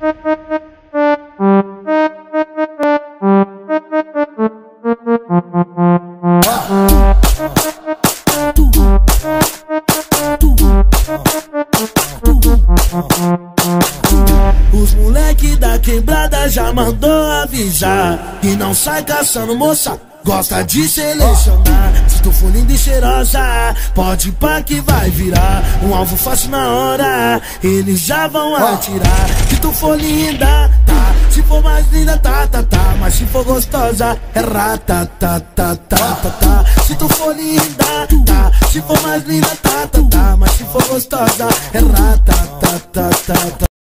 Os moleque da quebrada já mandou avisar que não sai caçando moça, gosta de selecionar. Se tu for linda e cheirosa, pode ir pra que vai virar um alvo fácil na hora, eles já vão atirar. Se tu for linda, tá, se for mais linda, tá, mas se for gostosa, é rata, tá. Se tu for linda, tá, se for mais linda, tá, mas se for gostosa, é rata, tá.